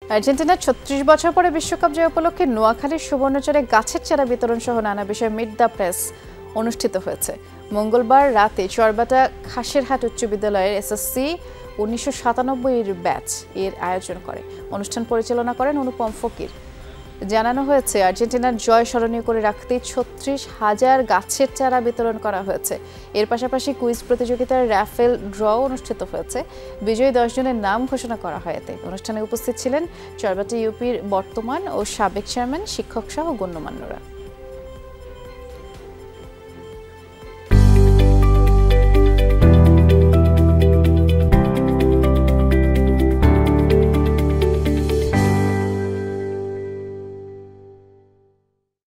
আর্জেন্টিনার ৩৬ বছর পরে বিশ্বকাপ জয় উপলক্ষে নোয়াখালীর সুবর্ণচরে গাছের চারা বিতরণ সহ নানা বিষয়ে মিট দ্য প্রেস অনুষ্ঠিত হয়েছে। মঙ্গলবার রাতে চরবাটা খাসেরহাট উচ্চ বিদ্যালয়ের এসএসসি ১৯৯৭ ব্যাচ এর আয়োজন করে। অনুষ্ঠান পরিচালনা করেন অনুপম ফকির। জানানো হয়েছে, আর্জেন্টিনার জয় স্মরণীয় করে রাখতে ৩৬,০০০ গাছের চারা বিতরণ করা হয়েছে। এর পাশাপাশি কুইজ প্রতিযোগিতার র্যাফেল ড্র অনুষ্ঠিত হয়েছে। বিজয়ী ১০ জনের নাম ঘোষণা করা হয়। এতে অনুষ্ঠানে উপস্থিত ছিলেন চরবাটা ইউপির বর্তমান ও সাবেক চেয়ারম্যান, শিক্ষক সহ গণ্যমান্যরা।